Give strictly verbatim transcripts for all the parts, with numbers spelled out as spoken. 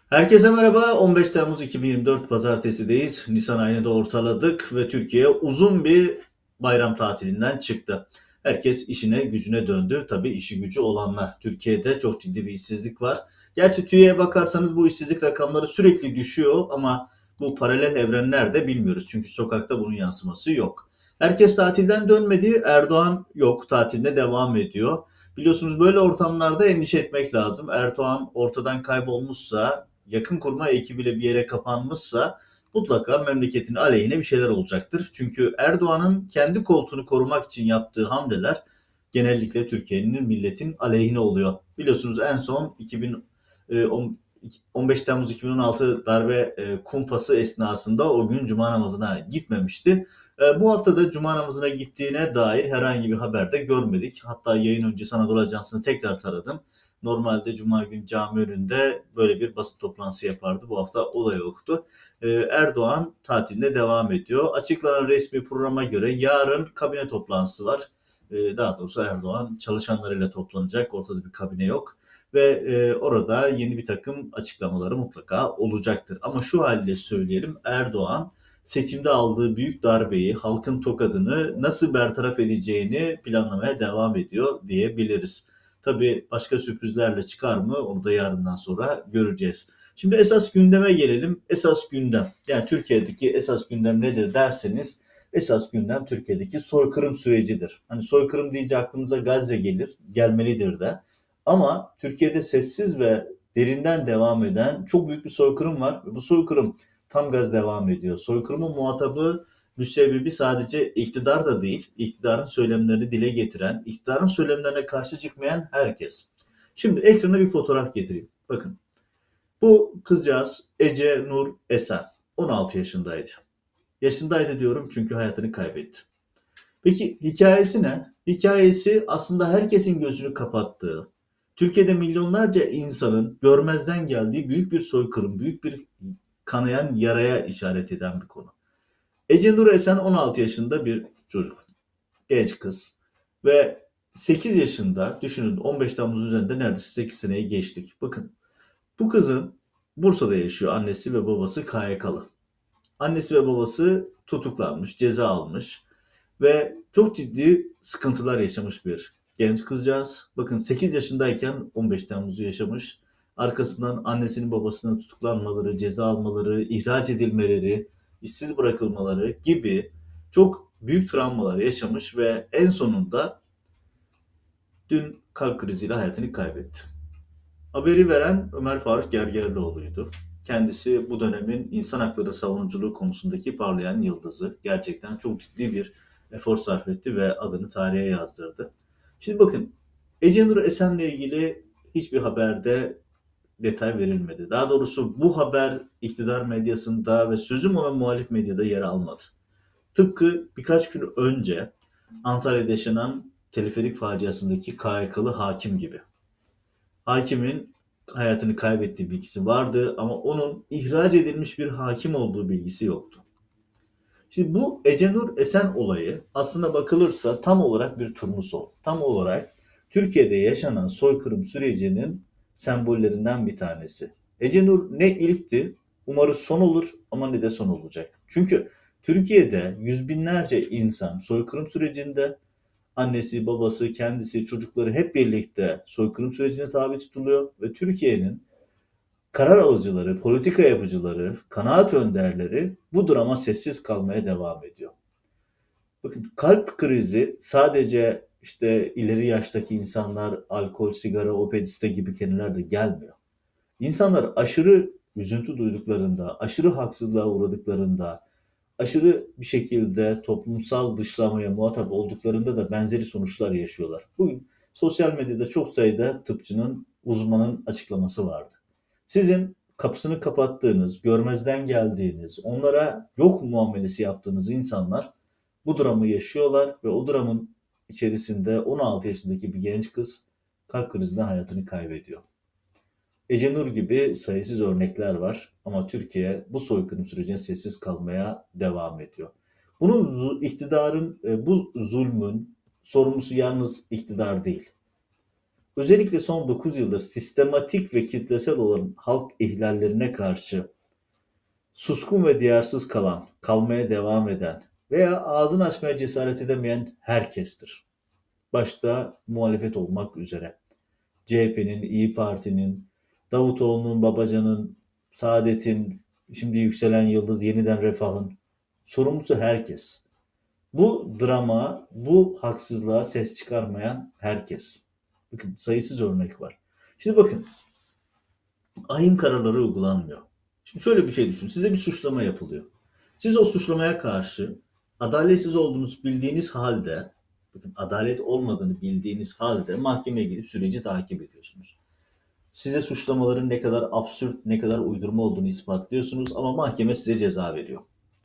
Herkese merhaba. on beş Temmuz iki bin yirmi dört Pazartesi'deyiz. Nisan ayını da ortaladık ve Türkiye uzun bir bayram tatilinden çıktı. Herkes işine gücüne döndü. Tabii işi gücü olanlar. Türkiye'de çok ciddi bir işsizlik var. Gerçi TÜİ'ye bakarsanız bu işsizlik rakamları sürekli düşüyor ama bu paralel evrenler de bilmiyoruz. Çünkü sokakta bunun yansıması yok. Herkes tatilden dönmedi. Erdoğan yok, tatiline devam ediyor. Biliyorsunuz böyle ortamlarda endişe etmek lazım. Erdoğan ortadan kaybolmuşsa, yakın kurma ekibiyle bir yere kapanmışsa mutlaka memleketin aleyhine bir şeyler olacaktır. Çünkü Erdoğan'ın kendi koltuğunu korumak için yaptığı hamleler genellikle Türkiye'nin, milletin aleyhine oluyor. Biliyorsunuz en son iki bin on beş Temmuz iki bin on altı darbe e, kumpası esnasında o gün cuma namazına gitmemişti. E, bu hafta da cuma namazına gittiğine dair herhangi bir haber de görmedik. Hatta yayın öncesi Anadolu Ajansı'nı tekrar taradım. Normalde cuma günü cami önünde böyle bir basın toplantısı yapardı. Bu hafta o da yoktu. E, Erdoğan tatiline devam ediyor. Açıklanan resmi programa göre yarın kabine toplantısı var. E, daha doğrusu Erdoğan çalışanlarıyla toplanacak. Ortada bir kabine yok ve e, orada yeni bir takım açıklamaları mutlaka olacaktır. Ama şu haliyle söyleyelim, Erdoğan seçimde aldığı büyük darbeyi, halkın tokadını nasıl bertaraf edeceğini planlamaya devam ediyor diyebiliriz. Tabii başka sürprizlerle çıkar mı onu da yarından sonra göreceğiz. Şimdi esas gündeme gelelim. Esas gündem, yani Türkiye'deki esas gündem nedir derseniz, esas gündem Türkiye'deki soykırım sürecidir. Hani soykırım deyince aklımıza Gazze gelir, gelmelidir de. Ama Türkiye'de sessiz ve derinden devam eden çok büyük bir soykırım var. Bu soykırım tam gaz devam ediyor. Soykırımın muhatabı, müsebbibi sadece iktidar da değil, iktidarın söylemlerini dile getiren, iktidarın söylemlerine karşı çıkmayan herkes. Şimdi ekrana bir fotoğraf getireyim. Bakın, bu kızcağız Ece Nur Esen, on altı yaşındaydı. Yaşındaydı diyorum çünkü hayatını kaybetti. Peki hikayesi ne? Hikayesi aslında herkesin gözünü kapattığı, Türkiye'de milyonlarca insanın görmezden geldiği büyük bir soykırım, büyük bir kanayan yaraya işaret eden bir konu. Ece Nur Esen on altı yaşında bir çocuk, genç kız ve sekiz yaşında, düşünün, on beş Temmuz üzerinde neredeyse sekiz seneyi geçtik. Bakın, bu kızın Bursa'da yaşıyor, annesi ve babası K Y K'lı. Annesi ve babası tutuklanmış, ceza almış ve çok ciddi sıkıntılar yaşamış bir genç kızcağız. Bakın, sekiz yaşındayken on beş Temmuz'u yaşamış. Arkasından annesinin babasının tutuklanmaları, ceza almaları, ihraç edilmeleri, işsiz bırakılmaları gibi çok büyük travmalar yaşamış ve en sonunda dün kalp kriziyle hayatını kaybetti. Haberi veren Ömer Faruk Gergerlioğlu'ydu. Kendisi bu dönemin insan hakları savunuculuğu konusundaki parlayan yıldızı. Gerçekten çok ciddi bir efor sarf etti ve adını tarihe yazdırdı. Şimdi bakın, Ece Nur Esen'le ilgili hiçbir haberde detay verilmedi. Daha doğrusu bu haber iktidar medyasında ve sözüm ona muhalif medyada yer almadı. Tıpkı birkaç gün önce Antalya'da yaşanan teleferik faciasındaki K Y K'lı hakim gibi. Hakimin hayatını kaybettiği bilgisi vardı ama onun ihraç edilmiş bir hakim olduğu bilgisi yoktu. Şimdi bu Ecenur Esen olayı aslına bakılırsa tam olarak bir turnusol. Tam olarak Türkiye'de yaşanan soykırım sürecinin sembollerinden bir tanesi. Ecenur ne ilkti, umarız son olur ama ne de son olacak. Çünkü Türkiye'de yüz binlerce insan soykırım sürecinde, annesi, babası, kendisi, çocukları hep birlikte soykırım sürecine tabi tutuluyor ve Türkiye'nin karar alıcıları, politika yapıcıları, kanaat önderleri bu drama sessiz kalmaya devam ediyor. Bakın, kalp krizi sadece işte ileri yaştaki insanlar, alkol, sigara, obezite gibi kelimeler gelmiyor. İnsanlar aşırı üzüntü duyduklarında, aşırı haksızlığa uğradıklarında, aşırı bir şekilde toplumsal dışlamaya muhatap olduklarında da benzeri sonuçlar yaşıyorlar. Bugün sosyal medyada çok sayıda tıpçının, uzmanın açıklaması vardı. Sizin kapısını kapattığınız, görmezden geldiğiniz, onlara yok muamelesi yaptığınız insanlar bu dramı yaşıyorlar ve o dramın içerisinde on altı yaşındaki bir genç kız kalp krizinden hayatını kaybediyor. Ece Nur gibi sayısız örnekler var ama Türkiye bu soykırım sürecine sessiz kalmaya devam ediyor. Bunun iktidarın, e, bu zulmün sorumlusu yalnız iktidar değil. Özellikle son dokuz yıldır sistematik ve kitlesel olan halk ihlallerine karşı suskun ve diyarsız kalan, kalmaya devam eden veya ağzını açmaya cesaret edemeyen herkestir. Başta muhalefet olmak üzere. C H P'nin, İyi Parti'nin, Davutoğlu'nun, Babacan'ın, Saadet'in, şimdi yükselen Yıldız, yeniden Refah'ın sorumlusu herkes. Bu drama, bu haksızlığa ses çıkarmayan herkes. Bakın sayısız örnek var. Şimdi bakın, ahim kararları uygulanmıyor. Şimdi şöyle bir şey düşün. Size bir suçlama yapılıyor. Siz o suçlamaya karşı adaletsiz olduğunuzu bildiğiniz halde, bakın adalet olmadığını bildiğiniz halde mahkemeye gidip süreci takip ediyorsunuz. Size suçlamaların ne kadar absürt, ne kadar uydurma olduğunu ispatlıyorsunuz ama mahkeme size ceza veriyor.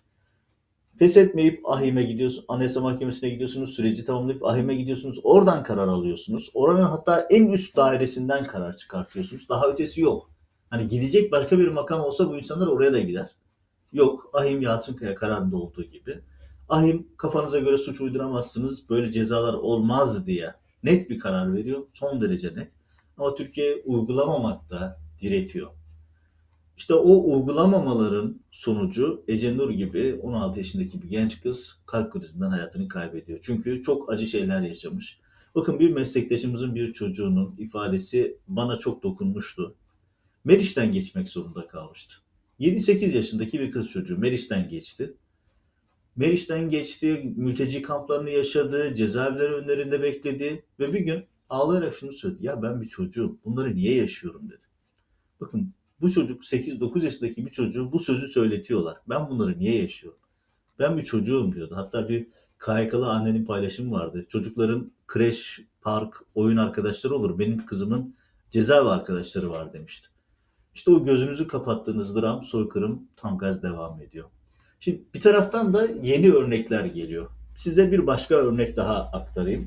Pes etmeyip ahime gidiyorsunuz, Anayasa Mahkemesi'ne gidiyorsunuz, süreci tamamlayıp ahime gidiyorsunuz, oradan karar alıyorsunuz. Oranın hatta en üst dairesinden karar çıkartıyorsunuz. Daha ötesi yok. Hani gidecek başka bir makam olsa bu insanlar oraya da gider. Yok, ahim Yalçınkaya kararında olduğu gibi. Ahim kafanıza göre suç uyduramazsınız, böyle cezalar olmaz diye net bir karar veriyor. Son derece net. Ama Türkiye uygulamamakta diretiyor. İşte o uygulamamaların sonucu Ece Nur gibi on altı yaşındaki bir genç kız kalp krizinden hayatını kaybediyor. Çünkü çok acı şeyler yaşamış. Bakın bir meslektaşımızın bir çocuğunun ifadesi bana çok dokunmuştu. Meriç'ten geçmek zorunda kalmıştı. yedi sekiz yaşındaki bir kız çocuğu Meriç'ten geçti. Meriç'ten geçti, mülteci kamplarını yaşadı, cezaevleri önlerinde bekledi ve bir gün ağlayarak şunu söyledi. Ya ben bir çocuğum, bunları niye yaşıyorum dedi. Bakın bu çocuk sekiz dokuz yaşındaki bir çocuğu bu sözü söyletiyorlar. Ben bunları niye yaşıyorum? Ben bir çocuğum diyordu. Hatta bir K Y K'lı annenin paylaşımı vardı. Çocukların kreş, park, oyun arkadaşları olur. Benim kızımın cezaevi arkadaşları var demişti. İşte o gözünüzü kapattığınız dram, soykırım tam gaz devam ediyor. Şimdi bir taraftan da yeni örnekler geliyor. Size bir başka örnek daha aktarayım.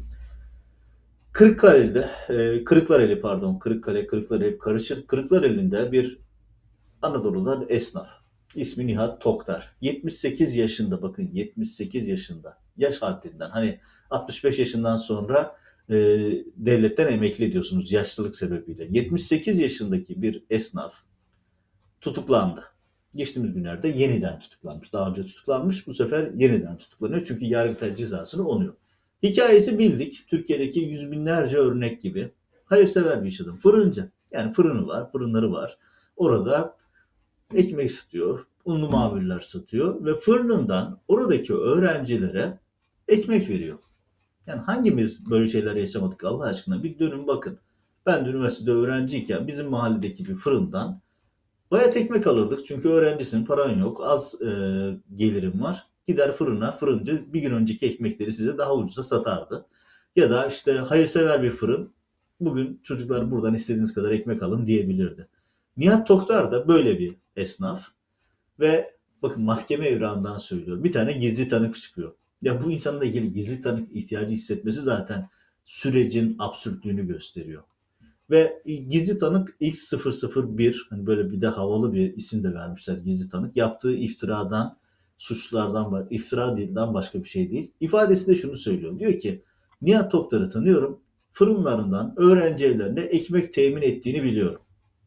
Kırıkkale'de, e, Kırıklareli pardon, Kırıkkale, Kırıklareli hep karışır. Kırıklareli'nde bir Anadolu'dan esnaf. İsmi Nihat Toktar. yetmiş sekiz yaşında, bakın yetmiş sekiz yaşında. Yaş haddinden. Hani altmış beş yaşından sonra e, devletten emekli diyorsunuz yaşlılık sebebiyle. yetmiş sekiz yaşındaki bir esnaf tutuklandı. Geçtiğimiz günlerde yeniden tutuklanmış. Daha önce tutuklanmış, bu sefer yeniden tutuklanıyor. Çünkü Yargıtay cezasını onuyor. Hikayesi bildik. Türkiye'deki yüz binlerce örnek gibi. Hayırsever bir iş adamı. Fırıncı. Yani fırını var, fırınları var. Orada ekmek satıyor, unlu mamuller satıyor ve fırınından oradaki öğrencilere ekmek veriyor. Yani hangimiz böyle şeyler yaşamadık Allah aşkına? Bir dönün bakın. Ben de üniversitede öğrenciyken bizim mahalledeki bir fırından bayat ekmek alırdık. Çünkü öğrencisin, paran yok, az e, gelirim var. Gider fırına, fırıncı bir gün önceki ekmekleri size daha ucuza satardı. Ya da işte hayırsever bir fırın, bugün çocuklar buradan istediğiniz kadar ekmek alın diyebilirdi. Nihat Toktar da böyle bir esnaf ve bakın mahkeme evrağından söylüyorum. Bir tane gizli tanık çıkıyor. Ya bu insanla ilgili gizli tanık ihtiyacı hissetmesi zaten sürecin absürtlüğünü gösteriyor. Ve gizli tanık X sıfır sıfır bir, hani böyle bir de havalı bir isim de vermişler gizli tanık. Yaptığı iftiradan, suçlardan, iftira değilden başka bir şey değil. İfadesinde şunu söylüyor. Diyor ki Nihat Toktar'ı tanıyorum. Fırınlarından öğrenci evlerine ekmek temin ettiğini biliyorum.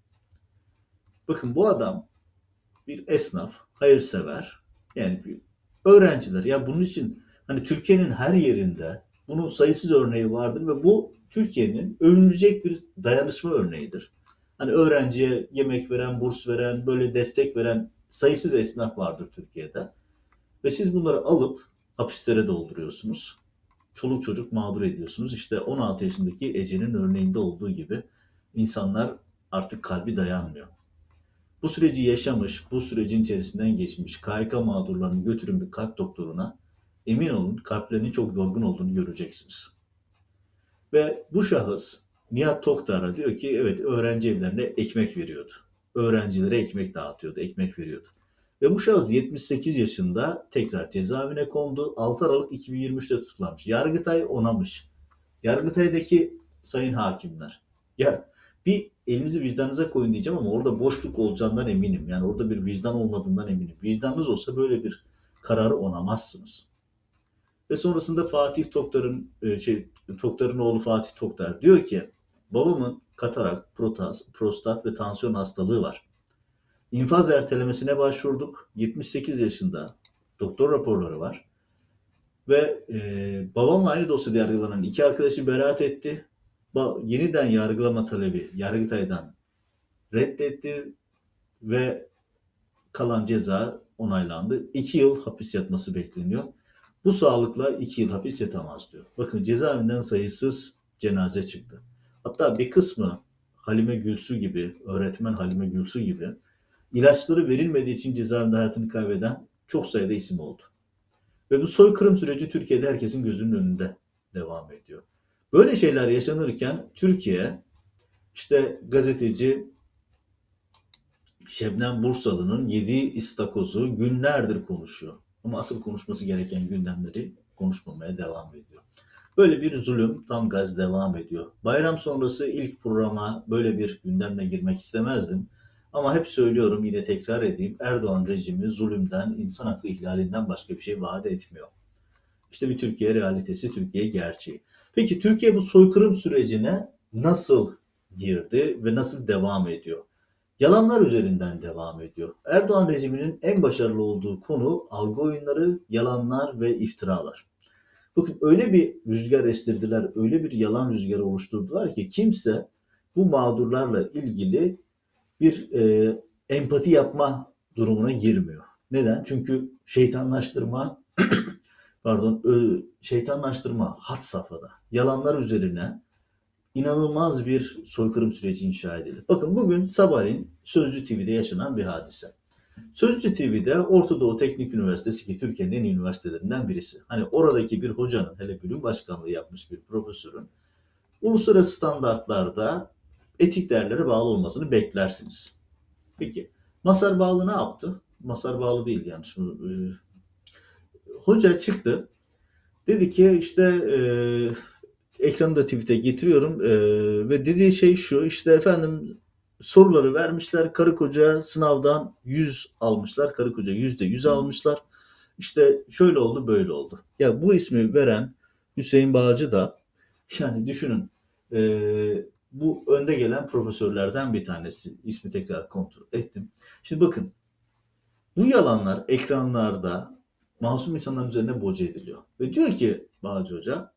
Bakın bu adam bir esnaf, hayırsever. Yani bir öğrenciler. Ya bunun için hani Türkiye'nin her yerinde bunun sayısız örneği vardır ve bu Türkiye'nin övünülecek bir dayanışma örneğidir. Hani öğrenciye yemek veren, burs veren, böyle destek veren sayısız esnaf vardır Türkiye'de. Ve siz bunları alıp hapislere dolduruyorsunuz. Çoluk çocuk mağdur ediyorsunuz. İşte on altı yaşındaki Ece'nin örneğinde olduğu gibi insanlar artık kalbi dayanmıyor. Bu süreci yaşamış, bu sürecin içerisinden geçmiş K Y K mağdurlarını götürün bir kalp doktoruna. Emin olun kalplerinin çok yorgun olduğunu göreceksiniz. Ve bu şahıs Nihat Toktar'a diyor ki evet öğrenci evlerine ekmek veriyordu. Öğrencilere ekmek dağıtıyordu, ekmek veriyordu. Ve bu şahıs yetmiş sekiz yaşında tekrar cezaevine kondu. altı Aralık iki bin yirmi üçte tutuklanmış. Yargıtay onamış. Yargıtay'daki sayın hakimler. Ya bir elinizi vicdanınıza koyun diyeceğim ama orada boşluk olacağından eminim. Yani orada bir vicdan olmadığından eminim. Vicdanınız olsa böyle bir kararı onamazsınız. Ve sonrasında Fatih Toktar'ın e, şey Toktar'ın oğlu Fatih Toktar diyor ki Babamın katarak, protaz, prostat ve tansiyon hastalığı var. İnfaz ertelemesine başvurduk. yetmiş sekiz yaşında doktor raporları var. Ve e, babamla aynı dosyada yargılanan iki arkadaşı beraat etti. Ba- yeniden yargılama talebi Yargıtay'dan reddetti ve kalan ceza onaylandı. iki yıl hapis yatması bekleniyor. Bu sağlıkla iki yıl hapis yatamaz diyor. Bakın cezaevinden sayısız cenaze çıktı. Hatta bir kısmı Halime Gülsu gibi, öğretmen Halime Gülsu gibi ilaçları verilmediği için cezaevinde hayatını kaybeden çok sayıda isim oldu. Ve bu soykırım süreci Türkiye'de herkesin gözünün önünde devam ediyor. Böyle şeyler yaşanırken Türkiye, işte gazeteci Şebnem Bursalı'nın yediği istakozu günlerdir konuşuyor. Ama asıl konuşması gereken gündemleri konuşmamaya devam ediyor. Böyle bir zulüm tam gaz devam ediyor. Bayram sonrası ilk programa böyle bir gündemle girmek istemezdim. Ama hep söylüyorum, yine tekrar edeyim. Erdoğan rejimi zulümden, insan hakkı ihlalinden başka bir şey vaat etmiyor. İşte bir Türkiye realitesi, Türkiye gerçeği. Peki Türkiye bu soykırım sürecine nasıl girdi ve nasıl devam ediyor? Yalanlar üzerinden devam ediyor. Erdoğan rejiminin en başarılı olduğu konu algı oyunları, yalanlar ve iftiralar. Bakın öyle bir rüzgar estirdiler, öyle bir yalan rüzgarı oluşturdular ki kimse bu mağdurlarla ilgili bir e, empati yapma durumuna girmiyor. Neden? Çünkü şeytanlaştırma, pardon, ö, şeytanlaştırma had safhada. Yalanlar üzerine inanılmaz bir soykırım süreci inşa edildi. Bakın bugün sabahleyin Sözcü T V'de yaşanan bir hadise. Sözcü T V'de Orta Doğu Teknik Üniversitesi, ki Türkiye'nin en iyi üniversitelerinden birisi. Hani oradaki bir hocanın, hele bölüm başkanlığı yapmış bir profesörün uluslararası standartlarda etik değerlere bağlı olmasını beklersiniz. Peki Masar Bağlı ne yaptı? Masar Bağlı değil yani. Şimdi, e, hoca çıktı. Dedi ki işte e, ekranı da tweet'e getiriyorum e, ve dediği şey şu: işte efendim, soruları vermişler, karı koca sınavdan yüz almışlar, karı koca yüzde yüz almışlar, işte şöyle oldu böyle oldu. Ya bu ismi veren Hüseyin Bağcı da, yani düşünün, e, bu önde gelen profesörlerden bir tanesi, ismi tekrar kontrol ettim. Şimdi bakın, bu yalanlar ekranlarda masum insanların üzerine boca ediliyor ve diyor ki Bağcı Hoca,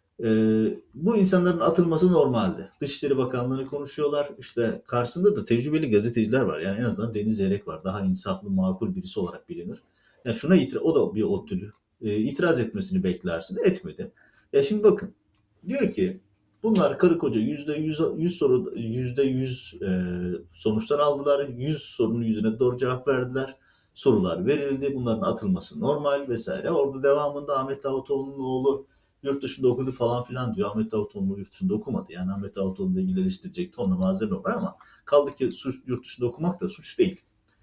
ee, bu insanların atılması normaldi. Dışişleri Bakanlığı'nı konuşuyorlar. İşte karşısında da tecrübeli gazeteciler var. Yani en azından Deniz Zeyrek var. Daha insaflı, makul birisi olarak bilinir. Yani şuna itiraz, o da bir ODTÜ'lü. Ee, itiraz etmesini beklersin. Etmedi. Ya şimdi bakın. Diyor ki bunlar karı koca yüzde yüz, yüz soru, yüzde yüz e, sonuçlar aldılar. Yüz sorunun yüzüne doğru cevap verdiler. Sorular verildi. Bunların atılması normal vesaire. Orada devamında Ahmet Davutoğlu'nun oğlu yurt dışında okudu falan filan diyor. Ahmet Davutoğlu yurt dışında okumadı. Yani Ahmet Davutoğlu'nu ilgili eleştirecek tonla malzeme var ama kaldı ki suç, yurt dışında okumak da suç değil.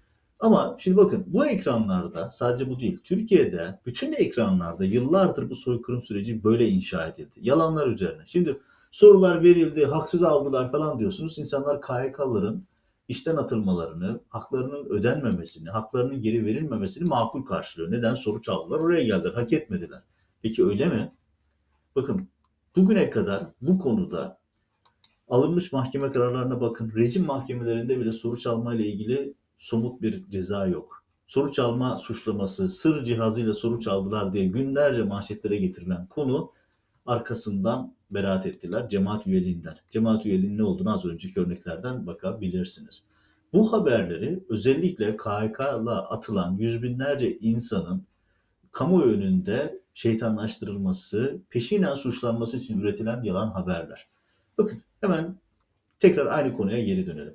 Ama şimdi bakın, bu ekranlarda sadece bu değil. Türkiye'de bütün ekranlarda yıllardır bu soykırım süreci böyle inşa edildi. Yalanlar üzerine. Şimdi sorular verildi, haksız aldılar falan diyorsunuz. İnsanlar K Y K'ların işten atılmalarını, haklarının ödenmemesini, haklarının geri verilmemesini makul karşılıyor. Neden? Soru çaldılar, oraya geldiler, hak etmediler. Peki öyle mi? Bakın, bugüne kadar bu konuda alınmış mahkeme kararlarına bakın. Rejim mahkemelerinde bile soru çalma ile ilgili somut bir ceza yok. Soru çalma suçlaması, sır cihazıyla soru çaldılar diye günlerce manşetlere getirilen konu, arkasından beraat ettiler cemaat üyeliğinden. Cemaat üyeliğinin ne olduğunu az önceki örneklerden bakabilirsiniz. Bu haberleri özellikle K Y K'la atılan yüz binlerce insanın kamuoyu önünde şeytanlaştırılması, peşinen suçlanması için üretilen yalan haberler. Bakın, hemen tekrar aynı konuya geri dönelim.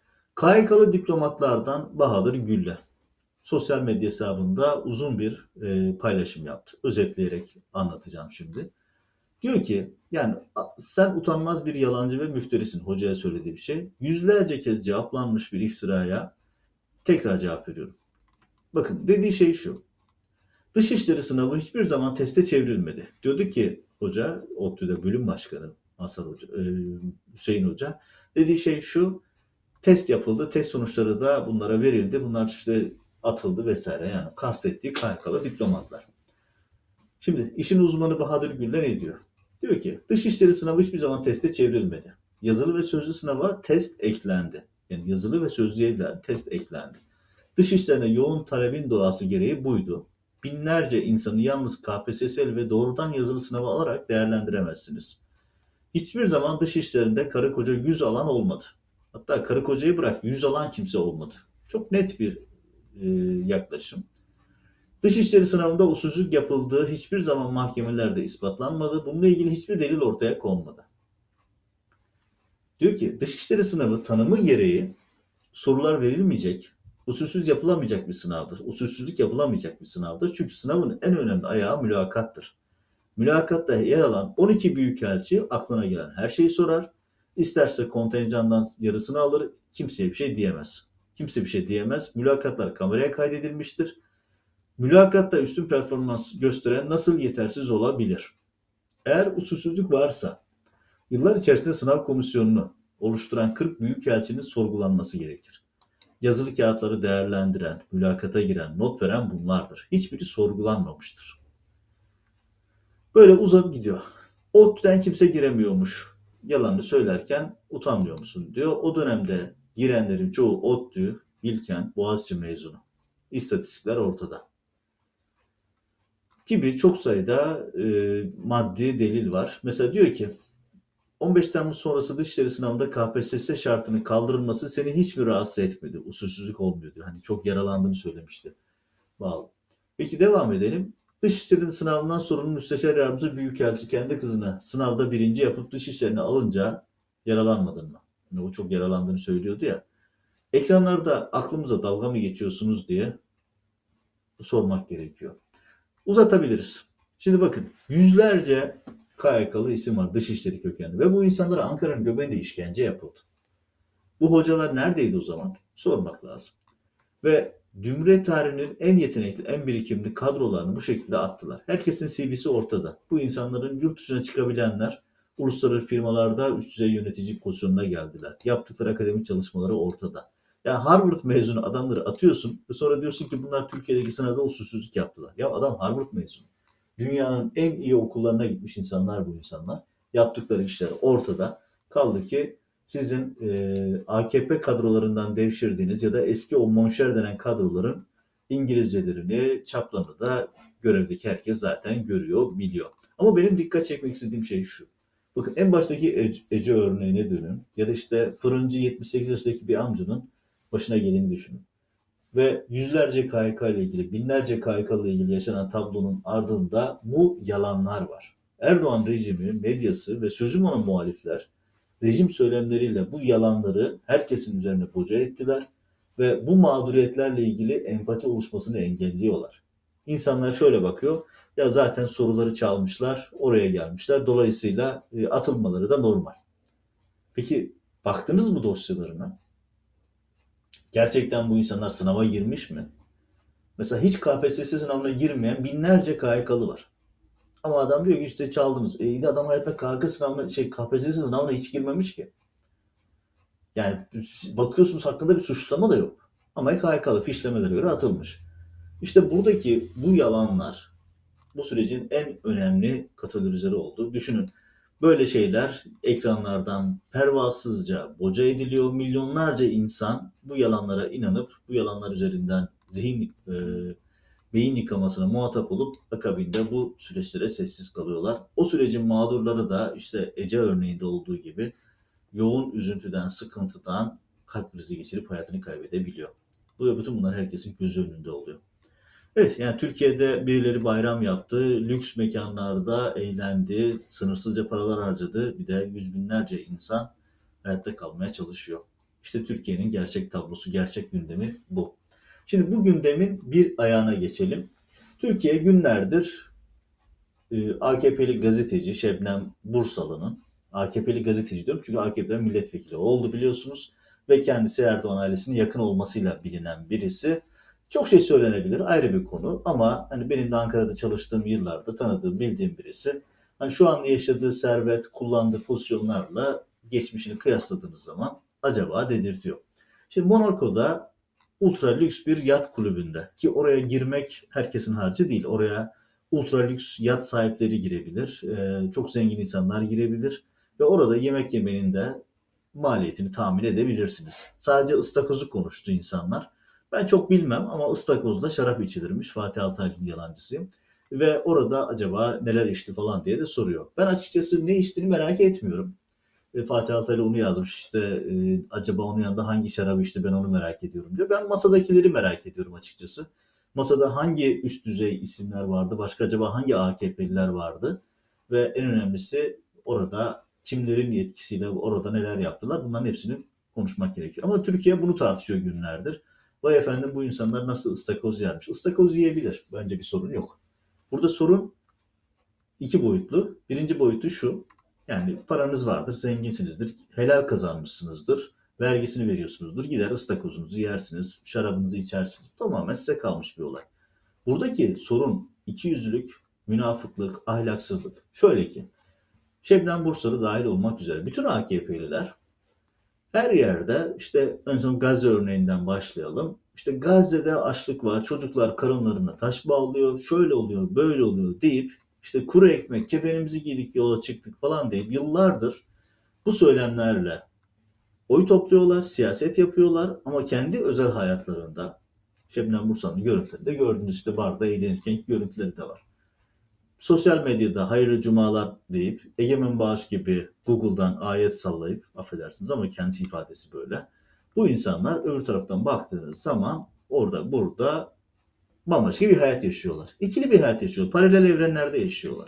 K Y K'lı diplomatlardan Bahadır Gülle sosyal medya hesabında uzun bir e, paylaşım yaptı. Özetleyerek anlatacağım şimdi. Diyor ki, yani sen utanmaz bir yalancı ve müfterisin, hocaya söylediği bir şey. Yüzlerce kez cevaplanmış bir iftiraya tekrar cevap veriyorum. Bakın, dediği şey şu: Dışişleri sınavı hiçbir zaman teste çevrilmedi. Diyordu ki hoca, ODTÜ'de bölüm başkanı Hasan Hoca, e, Hüseyin Hoca, dediği şey şu: test yapıldı, test sonuçları da bunlara verildi, bunlar işte atıldı vesaire, yani kastettiği K Y K'lı diplomatlar. Şimdi işin uzmanı Bahadır Güller ne diyor? Diyor ki dışişleri sınavı hiçbir zaman teste çevrilmedi. Yazılı ve sözlü sınava test eklendi. Yani yazılı ve sözlü test eklendi. Dış işlerine yoğun talebin doğası gereği buydu. Binlerce insanı yalnız K P S S ve doğrudan yazılı sınava alarak değerlendiremezsiniz. Hiçbir zaman dış işlerinde karı koca yüz alan olmadı. Hatta karı kocayı bırak yüz alan kimse olmadı. Çok net bir e, yaklaşım. Dışişleri sınavında usulsüzlük yapıldığı hiçbir zaman mahkemelerde ispatlanmadı. Bununla ilgili hiçbir delil ortaya konmadı. Diyor ki dışişleri sınavı tanımı gereği sorular verilmeyecek, usulsüz yapılamayacak bir sınavdır. Usulsüzlük yapılamayacak bir sınavdır. Çünkü sınavın en önemli ayağı mülakattır. Mülakatta yer alan on iki büyükelçi aklına gelen her şeyi sorar. İsterse kontenjandan yarısını alır, kimseye bir şey diyemez. Kimse bir şey diyemez. Mülakatlar kameraya kaydedilmiştir. Mülakatta üstün performans gösteren nasıl yetersiz olabilir? Eğer usulsüzlük varsa yıllar içerisinde sınav komisyonunu oluşturan kırk büyükelçinin sorgulanması gerekir. Yazılı kağıtları değerlendiren, mülakata giren, not veren bunlardır. Hiçbiri sorgulanmamıştır. Böyle uzanıp gidiyor. ODTÜ'den kimse giremiyormuş. Yalanını söylerken utanmıyor musun diyor. O dönemde girenlerin çoğu ODTÜ, Bilkent, Boğaziçi mezunu. İstatistikler ortada. Gibi çok sayıda e, maddi delil var. Mesela diyor ki on beş Temmuz sonrası dışişleri sınavında K P S S şartının kaldırılması seni hiç mi rahatsız etmedi? Usulsüzlük olmuyor diyor. Hani çok yaralandığını söylemişti. Bağlı. Peki devam edelim. Dışişleri sınavından sorumlu müsteşar yardımcısı büyükelçi kendi kızına sınavda birinci yapıp dışişlerini alınca yaralanmadın mı? Yani o çok yaralandığını söylüyordu ya. Ekranlarda aklımıza dalga mı geçiyorsunuz diye sormak gerekiyor. Uzatabiliriz. Şimdi bakın yüzlerce K Y K'lı isim var dışişleri kökenli ve bu insanlara Ankara'nın göbeğinde işkence yapıldı. Bu hocalar neredeydi o zaman? Sormak lazım. Ve Cumhuriyet tarihinin en yetenekli, en birikimli kadrolarını bu şekilde attılar. Herkesin C V'si ortada. Bu insanların yurt dışına çıkabilenler uluslararası firmalarda üst düzey yönetici pozisyonuna geldiler. Yaptıkları akademik çalışmaları ortada. Yani Harvard mezunu adamları atıyorsun ve sonra diyorsun ki bunlar Türkiye'deki sınavda usulsüzlük yaptılar. Ya adam Harvard mezunu. Dünyanın en iyi okullarına gitmiş insanlar bu insanlar. Yaptıkları işler ortada. Kaldı ki sizin e, A K P kadrolarından devşirdiğiniz ya da eski o monşer denen kadroların İngilizcelerini, çaplarını da görevdeki herkes zaten görüyor, biliyor. Ama benim dikkat çekmek istediğim şey şu. Bakın en baştaki Ece, Ece örneğine dönün ya da işte fırıncı yetmiş sekiz yaşındaki bir amcanın başına geleni düşünün. Ve yüzlerce K Y K ile ilgili, binlerce K Y K ile ilgili yaşanan tablonun ardında bu yalanlar var. Erdoğan rejimi, medyası ve sözüm ona muhalifler rejim söylemleriyle bu yalanları herkesin üzerine boca ettiler ve bu mağduriyetlerle ilgili empati oluşmasını engelliyorlar. İnsanlar şöyle bakıyor, ya zaten soruları çalmışlar, oraya gelmişler, dolayısıyla e, atılmaları da normal. Peki baktınız mı dosyalarına? Gerçekten bu insanlar sınava girmiş mi? Mesela hiç K P S S sınavına girmeyen binlerce K Y K'lı var. Ama adam diyor ki işte çaldınız. E iyi de adam hayatta K K sınavına, şey K P S S sınavına hiç girmemiş ki. Yani bakıyorsunuz hakkında bir suçlama da yok. Ama K Y K'lı fişlemelere göre atılmış. İşte buradaki bu yalanlar bu sürecin en önemli katalizörü oldu. Düşünün böyle şeyler ekranlardan pervasızca boca ediliyor. Milyonlarca insan bu yalanlara inanıp bu yalanlar üzerinden zihin e, beyin yıkamasına muhatap olup akabinde bu süreçlere sessiz kalıyorlar. O sürecin mağdurları da işte Ece örneğinde olduğu gibi yoğun üzüntüden, sıkıntıdan kalp krizi geçirip hayatını kaybedebiliyor. Bu bütün bunlar herkesin gözü önünde oluyor. Evet, yani Türkiye'de birileri bayram yaptı, lüks mekanlarda eğlendi, sınırsızca paralar harcadı. Bir de yüz binlerce insan hayatta kalmaya çalışıyor. İşte Türkiye'nin gerçek tablosu, gerçek gündemi bu. Şimdi bu gündemin bir ayağına geçelim. Türkiye günlerdir e, A K P'li gazeteci Şebnem Bursalı'nın, A K P'li gazeteci diyorum çünkü A K P'den milletvekili oldu biliyorsunuz ve kendisi Erdoğan ailesinin yakın olmasıyla bilinen birisi. Çok şey söylenebilir, ayrı bir konu ama hani benim de Ankara'da çalıştığım yıllarda tanıdığım, bildiğim birisi. Hani şu an yaşadığı servet, kullandığı pozisyonlarla geçmişini kıyasladığınız zaman acaba dedirtiyor. Şimdi Monaco'da ultra lüks bir yat kulübünde ki oraya girmek herkesin harcı değil. Oraya ultra lüks yat sahipleri girebilir, ee, çok zengin insanlar girebilir ve orada yemek yemenin de maliyetini tahmin edebilirsiniz. Sadece ıstakozu konuştu insanlar. Ben çok bilmem ama ıstakozla şarap içilirmiş. Fatih Altaylı'nın yalancısıyım. Ve orada acaba neler içti falan diye de soruyor. Ben açıkçası ne içtiğini merak etmiyorum. E, Fatih Altaylı onu yazmış işte e, acaba onun yanında hangi şarabı içti ben onu merak ediyorum diyor. Ben masadakileri merak ediyorum açıkçası. Masada hangi üst düzey isimler vardı? Başka acaba hangi A K P'liler vardı? Ve en önemlisi orada kimlerin yetkisiyle orada neler yaptılar? Bunların hepsini konuşmak gerekiyor. Ama Türkiye bunu tartışıyor günlerdir. Vay efendim bu insanlar nasıl ıstakoz yermiş? Istakoz yiyebilir. Bence bir sorun yok. Burada sorun iki boyutlu. Birinci boyutu şu. Yani paranız vardır, zenginsinizdir, helal kazanmışsınızdır, vergisini veriyorsunuzdur. Gider ıstakozunuzu yersiniz, şarabınızı içersiniz. Tamamen size kalmış bir olay. Buradaki sorun ikiyüzlülük, münafıklık, ahlaksızlık. Şöyle ki, Şebnem Bursalı dahil olmak üzere bütün A K P'liler her yerde işte en son Gazze örneğinden başlayalım. İşte Gazze'de açlık var, çocuklar karınlarına taş bağlıyor, şöyle oluyor, böyle oluyor deyip işte kuru ekmek, kefenimizi giydik yola çıktık falan deyip yıllardır bu söylemlerle oy topluyorlar, siyaset yapıyorlar ama kendi özel hayatlarında Şebnem Bursa'nın görüntülerinde gördüğünüz işte barda eğlenirken görüntüleri de var. Sosyal medyada hayırlı cumalar deyip Egemen Bağış gibi Google'dan ayet sallayıp affedersiniz ama kendisi ifadesi böyle. Bu insanlar öbür taraftan baktığınız zaman orada burada bambaşka bir hayat yaşıyorlar. İkili bir hayat yaşıyorlar. Paralel evrenlerde yaşıyorlar.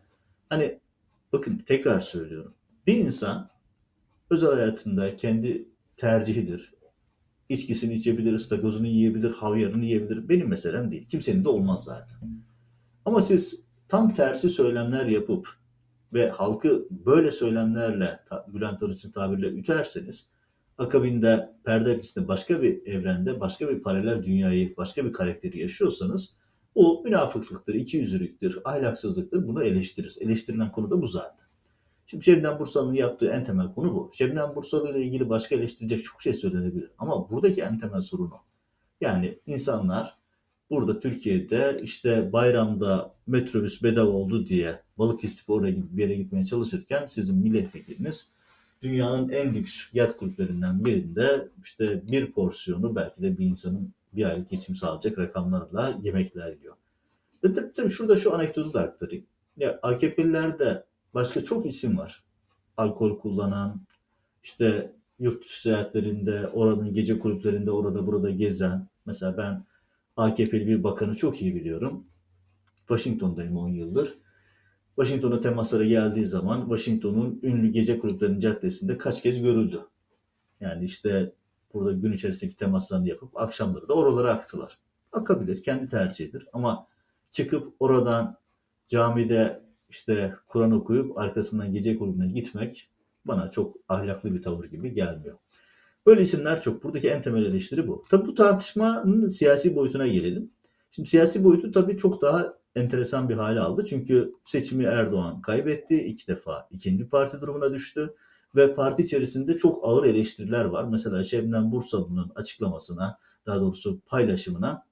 Hani bakın tekrar söylüyorum. Bir insan özel hayatında kendi tercihidir. İçkisini içebilir, ıstakozunu yiyebilir, havyarını yiyebilir. Benim meselem değil. Kimsenin de olmaz zaten. Ama siz tam tersi söylemler yapıp ve halkı böyle söylemlerle Bülent Arınç'ın tabiriyle üterseniz akabinde perde arkasında başka bir evrende, başka bir paralel dünyayı, başka bir karakteri yaşıyorsanız o münafıklıktır, ikiyüzlülüktür, ahlaksızlıktır. Bunu eleştiririz. Eleştirilen konu da bu zaten. Şimdi Şebnem Bursalı'nın yaptığı en temel konu bu. Şebnem Bursalı ile ilgili başka eleştirecek çok şey söylenebilir. Ama buradaki en temel sorun o. Yani insanlar burada Türkiye'de işte bayramda metrobüs bedava oldu diye Balıkesir oraya gibi bir yere gitmeye çalışırken sizin milletvekiliniz dünyanın en lüks yat kulüplerinden birinde işte bir porsiyonu belki de bir insanın bir aylık geçim sağlayacak rakamlarla yemekler yiyor. Ve tabii, tabii şurada şu anekdotu da aktarayım. Ya A K P'lilerde başka çok isim var. Alkol kullanan, işte yurt dışı seyahatlerinde, oranın gece kulüplerinde orada burada gezen. Mesela ben A K P'li bir bakanı çok iyi biliyorum. Washington'dayım on yıldır. Washington'a temaslara geldiği zaman Washington'un ünlü gece kulüplerinin caddesinde kaç kez görüldü. Yani işte burada gün içerisindeki temaslarını yapıp akşamları da oralara aktılar. Akabilir, kendi tercihidir. Ama çıkıp oradan camide işte Kur'an okuyup arkasından gece kulübüne gitmek bana çok ahlaklı bir tavır gibi gelmiyor. Böyle isimler çok. Buradaki en temel eleştiri bu. Tabii bu tartışmanın siyasi boyutuna gelelim. Şimdi siyasi boyutu tabii çok daha enteresan bir hale aldı. Çünkü seçimi Erdoğan kaybetti. İki defa ikinci parti durumuna düştü. Ve parti içerisinde çok ağır eleştiriler var. Mesela Şebnem Bursalı'nın açıklamasına, daha doğrusu paylaşımına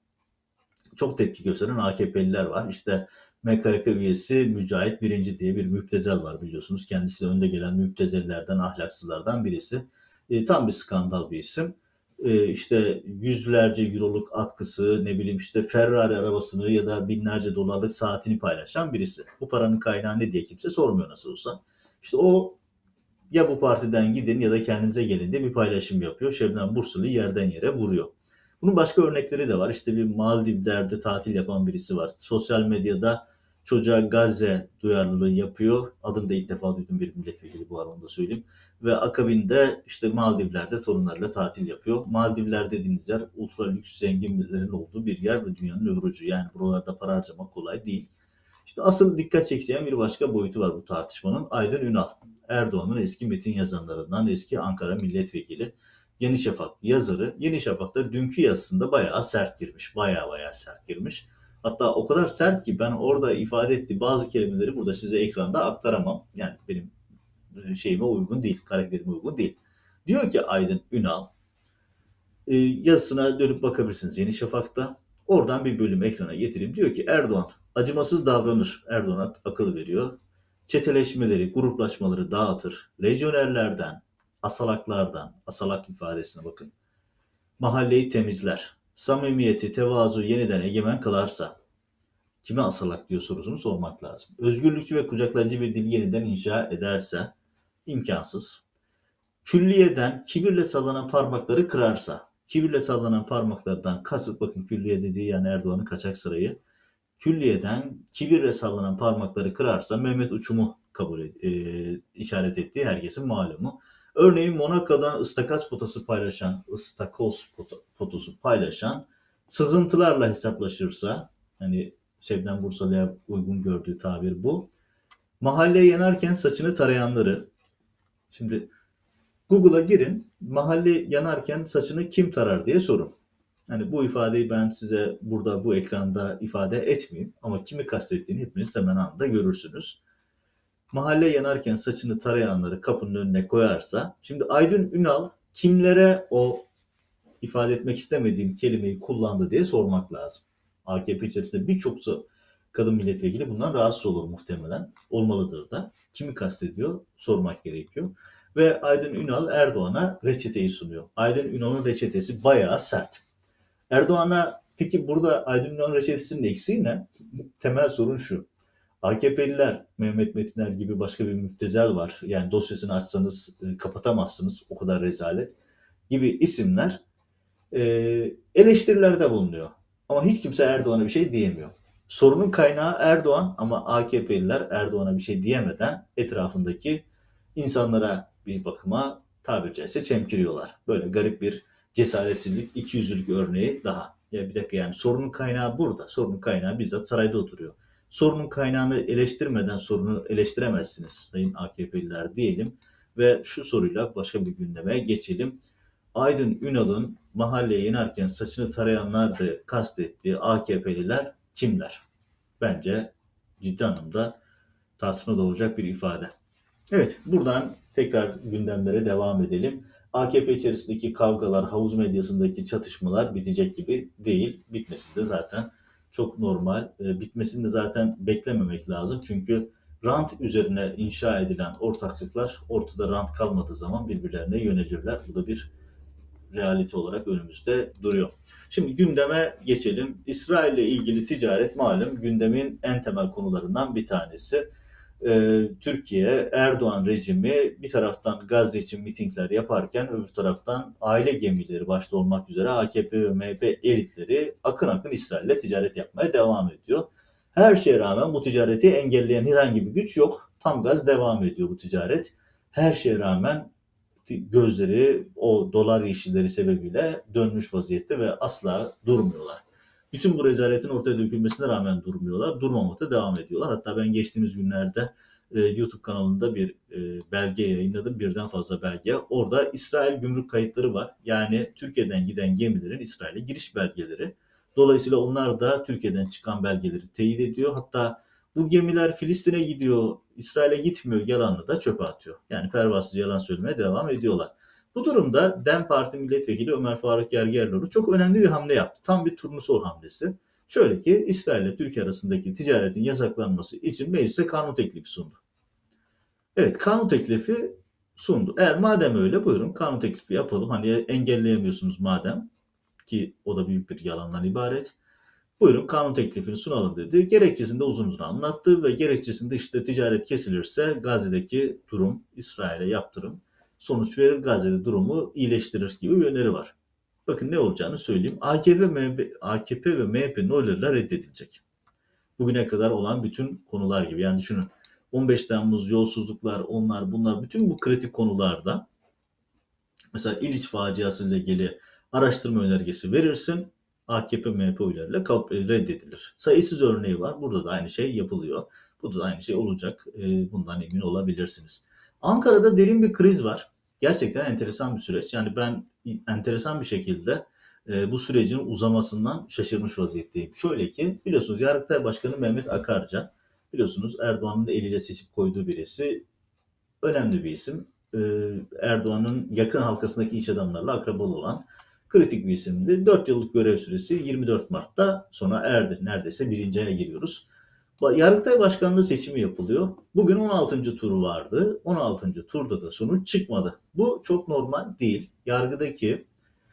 çok tepki gösteren A K P'liler var. İşte M K K üyesi Mücahit Birinci diye bir müptezel var biliyorsunuz. Kendisi de önde gelen müptezellerden, ahlaksızlardan birisi. E, tam bir skandal bir isim. E, işte yüzlerce euroluk atkısı, ne bileyim işte Ferrari arabasını ya da binlerce dolarlık saatini paylaşan birisi. Bu paranın kaynağı ne diye kimse sormuyor nasıl olsa. İşte o ya bu partiden gidin ya da kendinize gelin diye bir paylaşım yapıyor. Şebnem Bursalı'yı yerden yere vuruyor. Bunun başka örnekleri de var. İşte bir Maldivler'de tatil yapan birisi var. Sosyal medyada çocuğa Gazze duyarlılığı yapıyor. Adını da ilk defa duydum bir milletvekili bu ara onu da söyleyeyim. Ve akabinde işte Maldivler'de torunlarıyla tatil yapıyor. Maldivler dediğiniz yer ultra lüks zenginlerin olduğu bir yer ve dünyanın öbür ucu. Yani buralarda para harcamak kolay değil. İşte asıl dikkat çekeceğim bir başka boyutu var bu tartışmanın. Aydın Ünal. Erdoğan'ın eski metin yazanlarından, eski Ankara milletvekili. Yeni Şafak yazarı. Yeni Şafak'ta dünkü yazısında bayağı sert girmiş. Bayağı bayağı sert girmiş. Hatta o kadar sert ki ben orada ifade ettiği bazı kelimeleri burada size ekranda aktaramam. Yani benim şeyime uygun değil, karakterime uygun değil. Diyor ki Aydın Ünal, e, yazısına dönüp bakabilirsiniz Yeni Şafak'ta. Oradan bir bölüm ekrana getireyim. Diyor ki Erdoğan acımasız davranır. Erdoğan akıl veriyor. Çeteleşmeleri, gruplaşmaları dağıtır. Lejyonerlerden, asalaklardan, asalak ifadesine bakın. Mahalleyi temizler, samimiyeti, tevazu yeniden egemen kılarsa, kime asalak diyor sorusunu sormak lazım. Özgürlükçü ve kucaklayıcı bir dil yeniden inşa ederse, imkansız. Külliyeden kibirle sallanan parmakları kırarsa, kibirle sallanan parmaklardan kasıt, bakın külliye dediği yani Erdoğan'ın kaçak sarayı, külliyeden kibirle sallanan parmakları kırarsa Mehmet Uçum'u kabul et, e, işaret ettiği herkesin malumu. Örneğin Monaco'dan ıstakoz fotosu paylaşan, ıstakoz foto, fotosu paylaşan sızıntılarla hesaplaşırsa, hani Şebnem Bursalı'ya uygun gördüğü tabir bu. Mahalle yanarken saçını tarayanları, şimdi Google'a girin, mahalle yanarken saçını kim tarar diye sorun. Yani bu ifadeyi ben size burada bu ekranda ifade etmeyeyim ama kimi kastettiğini hepiniz hemen anında görürsünüz. Mahalle yanarken saçını tarayanları kapının önüne koyarsa, şimdi Aydın Ünal kimlere o ifade etmek istemediğim kelimeyi kullandı diye sormak lazım. A K P içerisinde birçok kadın milletvekili bundan rahatsız olur muhtemelen. Olmalıdır da. Kimi kastediyor sormak gerekiyor. Ve Aydın Ünal Erdoğan'a reçeteyi sunuyor. Aydın Ünal'ın reçetesi bayağı sert. Erdoğan'a peki burada Aydın Ünal'ın reçetesinin eksiği ne? Temel sorun şu. A K P'liler, Mehmet Metiner gibi başka bir müptezel var. Yani dosyasını açsanız e, kapatamazsınız. O kadar rezalet gibi isimler e, eleştirilerde bulunuyor. Ama hiç kimse Erdoğan'a bir şey diyemiyor. Sorunun kaynağı Erdoğan ama A K P'liler Erdoğan'a bir şey diyemeden etrafındaki insanlara bir bakıma tabiri caizse çemkiriyorlar. Böyle garip bir cesaretsizlik, ikiyüzlülük örneği daha. Ya bir dakika, yani sorunun kaynağı burada. Sorunun kaynağı bizzat sarayda oturuyor. Sorunun kaynağını eleştirmeden sorunu eleştiremezsiniz sayın A K P'liler diyelim ve şu soruyla başka bir gündeme geçelim. Aydın Ünal'ın mahalleye inerken saçını tarayanlardı kastettiği A K P'liler kimler? Bence ciddi anlamda tartışma doğuracak bir ifade. Evet, buradan tekrar gündemlere devam edelim. A K P içerisindeki kavgalar, havuz medyasındaki çatışmalar bitecek gibi değil. Bitmesi de zaten çok normal. E, bitmesini de zaten beklememek lazım. Çünkü rant üzerine inşa edilen ortaklıklar ortada rant kalmadığı zaman birbirlerine yönelirler. Bu da bir realite olarak önümüzde duruyor. Şimdi gündeme geçelim. İsrail ile ilgili ticaret malum gündemin en temel konularından bir tanesi. Ee, Türkiye, Erdoğan rejimi bir taraftan Gazze için mitingler yaparken öbür taraftan aile gemileri başta olmak üzere A K P ve M H P elitleri akın akın İsrail ile ticaret yapmaya devam ediyor. Her şeye rağmen bu ticareti engelleyen herhangi bir güç yok. Tam gaz devam ediyor bu ticaret. Her şeye rağmen gözleri o dolar yeşilleri sebebiyle dönmüş vaziyette ve asla durmuyorlar. Bütün bu rezaletin ortaya dökülmesine rağmen durmuyorlar. Durmamakta devam ediyorlar. Hatta ben geçtiğimiz günlerde e, YouTube kanalında bir e, belge yayınladım. Birden fazla belge. Orada İsrail gümrük kayıtları var. Yani Türkiye'den giden gemilerin İsrail'e giriş belgeleri. Dolayısıyla onlar da Türkiye'den çıkan belgeleri teyit ediyor. Hatta bu gemiler Filistin'e gidiyor, İsrail'e gitmiyor yalanını da çöpe atıyor. Yani pervasız yalan söylemeye devam ediyorlar. Bu durumda DEM Parti Milletvekili Ömer Faruk Gergerlioğlu çok önemli bir hamle yaptı. Tam bir turnusol hamlesi. Şöyle ki İsrail ile Türkiye arasındaki ticaretin yasaklanması için meclise kanun teklifi sundu. Evet, kanun teklifi sundu. Eğer madem öyle buyurun kanun teklifi yapalım. Hani engelleyemiyorsunuz madem ki o da büyük bir yalandan ibaret. Buyurun kanun teklifini sunalım dedi. Gerekçesini de uzun uzun anlattı ve gerekçesinde işte ticaret kesilirse Gazze'deki durum, İsrail'e yaptırım sonuç verir, Gazze'de durumu iyileştirir gibi bir öneri var. Bakın ne olacağını söyleyeyim. A K P, M H P, A K P ve M H P'nin oylarıyla reddedilecek. Bugüne kadar olan bütün konular gibi. Yani düşünün on beş Temmuz, yolsuzluklar, onlar bunlar bütün bu kritik konularda mesela İliç faciası ile ilgili araştırma önergesi verirsin. A K P M H P oylarıyla reddedilir. Sayısız örneği var. Burada da aynı şey yapılıyor. Burada da aynı şey olacak. Bundan emin olabilirsiniz. Ankara'da derin bir kriz var. Gerçekten enteresan bir süreç. Yani ben enteresan bir şekilde bu sürecin uzamasından şaşırmış vaziyetteyim. Şöyle ki biliyorsunuz Yargıtay Başkanı Mehmet Akarca, biliyorsunuz Erdoğan'ın eliyle seçip koyduğu birisi, önemli bir isim. Erdoğan'ın yakın halkasındaki iş adamlarla akrabalı olan kritik bir isimdi. dört yıllık görev süresi yirmi dört Mart'ta sona erdi. Neredeyse birinci aya giriyoruz. Yargıtay Başkanlığı seçimi yapılıyor. Bugün on altıncı turu vardı. on altıncı turda da sonuç çıkmadı. Bu çok normal değil. Yargıdaki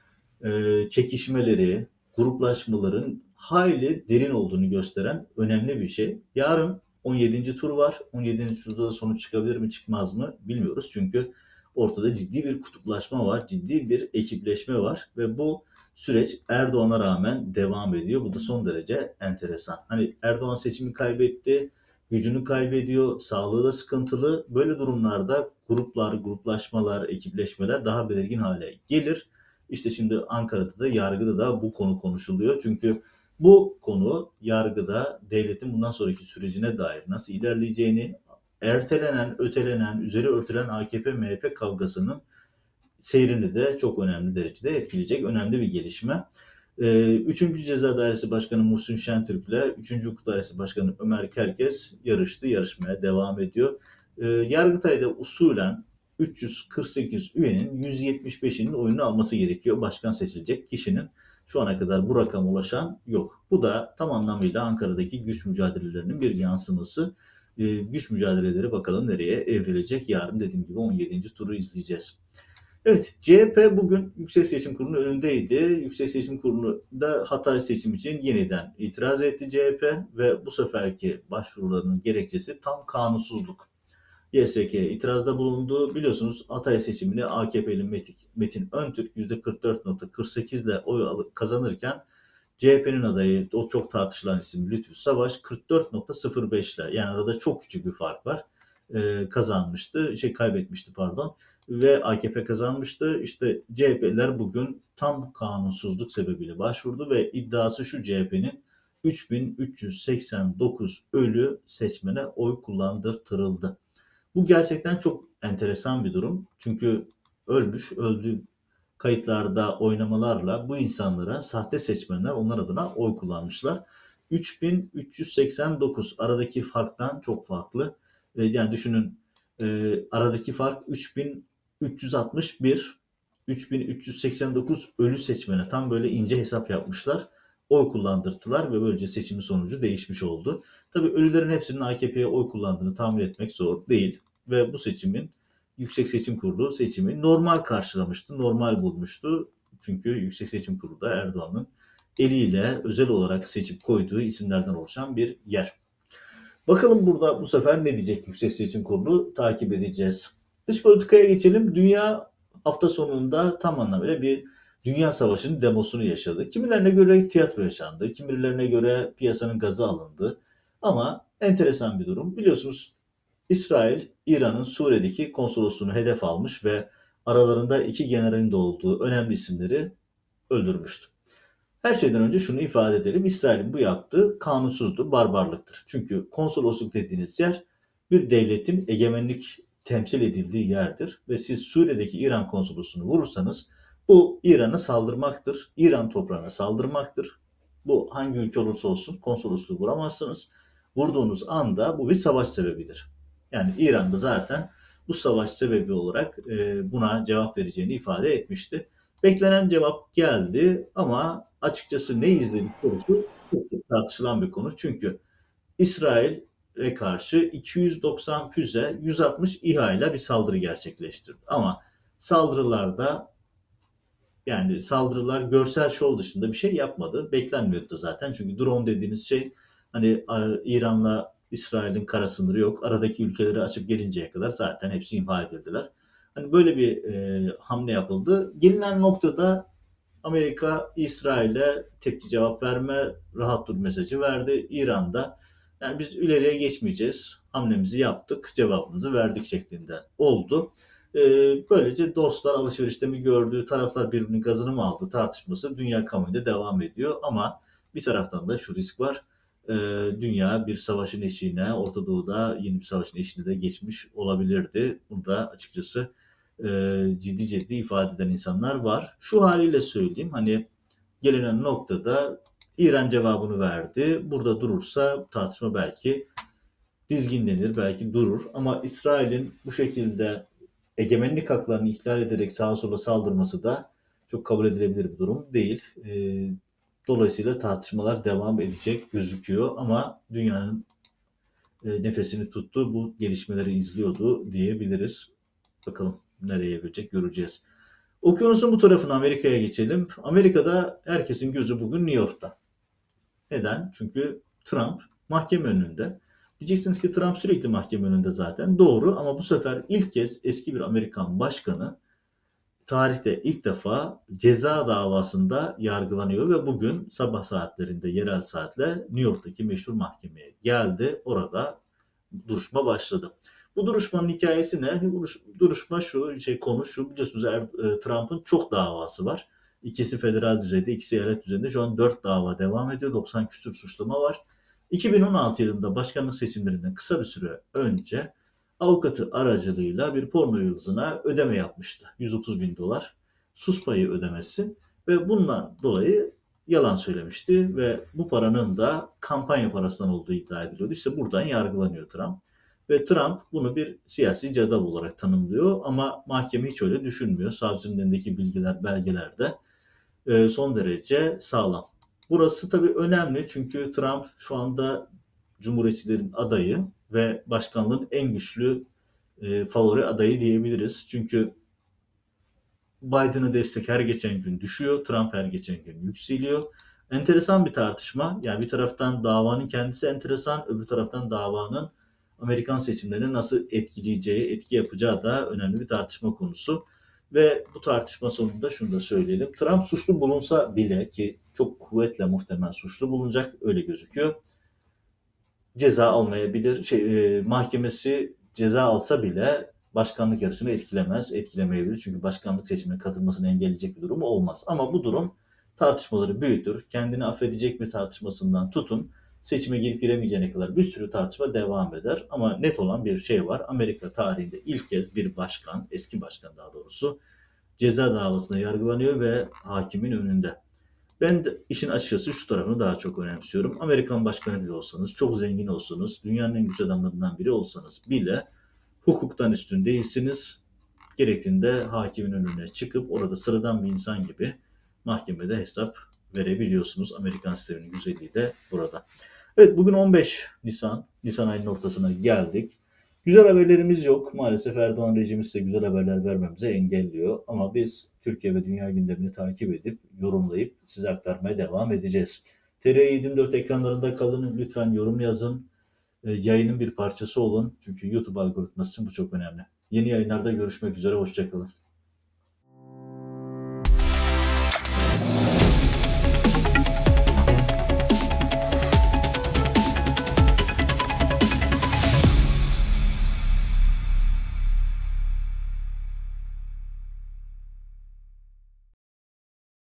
e, çekişmeleri, gruplaşmaların hayli derin olduğunu gösteren önemli bir şey. Yarın on yedinci tur var. on yedinci turda da sonuç çıkabilir mi çıkmaz mı bilmiyoruz. Çünkü ortada ciddi bir kutuplaşma var, ciddi bir ekipleşme var ve bu süreç Erdoğan'a rağmen devam ediyor. Bu da son derece enteresan. Hani Erdoğan seçimi kaybetti, gücünü kaybediyor, sağlığı da sıkıntılı. Böyle durumlarda gruplar, gruplaşmalar, ekipleşmeler daha belirgin hale gelir. İşte şimdi Ankara'da da yargıda da bu konu konuşuluyor. Çünkü bu konu yargıda devletin bundan sonraki sürecine dair nasıl ilerleyeceğini, ertelenen, ötelenen, üzeri örtülen A K P M H P kavgasının seyrini de çok önemli derecede etkileyecek önemli bir gelişme. Ee, Üçüncü Ceza Dairesi Başkanı Muhsin Şentürk ile Üçüncü Hukuk Dairesi Başkanı Ömer Kerkez yarıştı, yarışmaya devam ediyor. Ee, Yargıtay'da usulen üç yüz kırk sekiz üyenin yüz yetmiş beşinin oyunu alması gerekiyor başkan seçilecek kişinin. Şu ana kadar bu rakama ulaşan yok. Bu da tam anlamıyla Ankara'daki güç mücadelelerinin bir yansıması. Ee, güç mücadeleleri bakalım nereye evrilecek. Yarın dediğim gibi on yedinci turu izleyeceğiz. Evet, C H P bugün Yüksek Seçim Kurulu'nun önündeydi. Yüksek Seçim Kurulu da Hatay seçim için yeniden itiraz etti C H P ve bu seferki başvurularının gerekçesi tam kanunsuzluk. Y S K itirazda bulundu. Biliyorsunuz Hatay seçimini A K P'li Metin, Metin Öntürk yüzde kırk dört nokta kırk sekiz ile oy alıp kazanırken C H P'nin adayı, o çok tartışılan isim Lütfü Savaş kırk dört nokta sıfır beş ile, yani arada çok küçük bir fark var, e, kazanmıştı, şey kaybetmişti pardon ve A K P kazanmıştı. İşte C H P'liler bugün tam kanunsuzluk sebebiyle başvurdu ve iddiası şu: C H P'nin üç bin üç yüz seksen dokuz ölü seçmene oy kullandırtırıldı. Bu gerçekten çok enteresan bir durum. Çünkü ölmüş, öldü kayıtlarda oynamalarla bu insanlara sahte seçmenler onlar adına oy kullanmışlar. üç bin üç yüz seksen dokuz aradaki farktan çok farklı. E, yani düşünün, e, aradaki fark üç bin üç yüz altmış bir, üç bin üç yüz seksen dokuz ölü seçmene tam böyle ince hesap yapmışlar. Oy kullandırdılar ve böylece seçimin sonucu değişmiş oldu. Tabii ölülerin hepsinin A K P'ye oy kullandığını tahmin etmek zor değil ve bu seçimin Yüksek Seçim Kurulu seçimi normal karşılamıştı, normal bulmuştu. Çünkü Yüksek Seçim Kurulu da Erdoğan'ın eliyle özel olarak seçip koyduğu isimlerden oluşan bir yer. Bakalım burada bu sefer ne diyecek Yüksek Seçim Kurulu, takip edeceğiz. Dış politikaya geçelim. Dünya hafta sonunda tam anlamıyla bir dünya savaşının demosunu yaşadı. Kimilerine göre tiyatro yaşandı, kimilerine göre piyasanın gazı alındı. Ama enteresan bir durum. Biliyorsunuz İsrail, İran'ın Suriye'deki konsolosluğunu hedef almış ve aralarında iki generalin de olduğu önemli isimleri öldürmüştü. Her şeyden önce şunu ifade edelim: İsrail'in bu yaptığı kanunsuzdur, barbarlıktır. Çünkü konsolosluk dediğiniz yer bir devletin egemenlik temsil edildiği yerdir ve siz Suriye'deki İran konsolosluğunu vurursanız bu İran'a saldırmaktır, İran toprağına saldırmaktır. Bu hangi ülke olursa olsun konsolosluğu vuramazsınız. Vurduğunuz anda bu bir savaş sebebidir. Yani İran da zaten bu savaş sebebi olarak e, buna cevap vereceğini ifade etmişti. Beklenen cevap geldi ama açıkçası ne izledik sorusu çok tartışılan bir konu. Çünkü İsrail'e karşı iki yüz doksan füze, yüz altmış İHA ile bir saldırı gerçekleştirdi. Ama saldırılarda, yani saldırılar görsel şov dışında bir şey yapmadı. Beklenmiyordu da zaten. Çünkü drone dediğiniz şey, hani İran'la İsrail'in kara sınırı yok. Aradaki ülkeleri açıp gelinceye kadar zaten hepsi imha edildiler. Hani böyle bir e, hamle yapıldı. Gelinen noktada Amerika İsrail'e tepki cevap verme, rahat dur mesajı verdi. İran'da yani biz ileriye geçmeyeceğiz, hamlemizi yaptık, cevabımızı verdik şeklinde oldu. Ee, Böylece dostlar alışverişte mi gördü, taraflar birbirinin gazını mı aldı tartışması dünya kamuoyunda devam ediyor. Ama bir taraftan da şu risk var: Ee, dünya bir savaşın eşiğine, Orta Doğu'da yeni bir savaşın eşiğine de geçmiş olabilirdi. Bunu da açıkçası e, ciddi ciddi ifade eden insanlar var. Şu haliyle söyleyeyim, hani gelinen noktada İran cevabını verdi. Burada durursa tartışma belki dizginlenir, belki durur. Ama İsrail'in bu şekilde egemenlik haklarını ihlal ederek sağa sola saldırması da çok kabul edilebilir bir durum değil. E, dolayısıyla tartışmalar devam edecek gözüküyor ama dünyanın e, nefesini tuttu. Bu gelişmeleri izliyordu diyebiliriz. Bakalım nereye gelecek göreceğiz. Okyanusun bu tarafına Amerika'ya geçelim. Amerika'da herkesin gözü bugün New York'ta. Neden? Çünkü Trump mahkeme önünde. Diyeceksiniz ki Trump sürekli mahkeme önünde zaten. Doğru ama bu sefer ilk kez eski bir Amerikan başkanı tarihte ilk defa ceza davasında yargılanıyor ve bugün sabah saatlerinde yerel saatle New York'taki meşhur mahkemeye geldi. Orada duruşma başladı. Bu duruşmanın hikayesi ne? Duruşma şu, şey konu şu, biliyorsunuz er- e, Trump'ın çok davası var. İkisi federal düzeyde, ikisi eyalet düzeyinde. Şu an dört dava devam ediyor. doksan küsur suçlama var. iki bin on altı yılında başkanlık seçimlerinden kısa bir süre önce avukatı aracılığıyla bir porno yıldızına ödeme yapmıştı. yüz otuz bin dolar sus payı ödemesi ve bundan dolayı yalan söylemişti ve bu paranın da kampanya parasından olduğu iddia ediliyordu. İşte buradan yargılanıyor Trump. Ve Trump bunu bir siyasi cadal olarak tanımlıyor ama mahkeme hiç öyle düşünmüyor. Savcının elindeki bilgiler, belgeler de e, son derece sağlam. Burası tabii önemli çünkü Trump şu anda Cumhuriyetçilerin adayı ve başkanlığın en güçlü e, favori adayı diyebiliriz. Çünkü Biden'a destek her geçen gün düşüyor, Trump her geçen gün yükseliyor. Enteresan bir tartışma. Yani bir taraftan davanın kendisi enteresan, öbür taraftan davanın Amerikan seçimlerini nasıl etkileyeceği, etki yapacağı da önemli bir tartışma konusu. Ve bu tartışma sonunda şunu da söyleyelim. Trump suçlu bulunsa bile ki çok kuvvetle muhtemel suçlu bulunacak öyle gözüküyor. Ceza almayabilir. Şey, e, mahkemesi ceza alsa bile başkanlık yarışını etkilemez, etkilemeyebilir. Çünkü başkanlık seçimine katılmasını engelleyecek bir durum olmaz. Ama bu durum tartışmaları büyütür. Kendini affedecek mi tartışmasından tutun, seçime girip giremeyeceğine kadar bir sürü tartışma devam eder. Ama net olan bir şey var. Amerika tarihinde ilk kez bir başkan, eski başkan daha doğrusu, ceza davasında yargılanıyor ve hakimin önünde. Ben de işin açıkçası şu tarafını daha çok önemsiyorum. Amerikan başkanı bile olsanız, çok zengin olsanız, dünyanın en güçlü adamlarından biri olsanız bile hukuktan üstün değilsiniz. Gerektiğinde hakimin önüne çıkıp orada sıradan bir insan gibi mahkemede hesap verebiliyorsunuz. Amerikan sisteminin güzelliği de burada. Evet, bugün on beş Nisan, Nisan ayının ortasına geldik. Güzel haberlerimiz yok. Maalesef Erdoğan rejimi size güzel haberler vermemize engelliyor. Ama biz Türkiye ve dünya gündemini takip edip, yorumlayıp size aktarmaya devam edeceğiz. T R yirmi dört ekranlarında kalın. Lütfen yorum yazın. E, yayının bir parçası olun. Çünkü YouTube algoritması için bu çok önemli. Yeni yayınlarda görüşmek üzere. Hoşçakalın.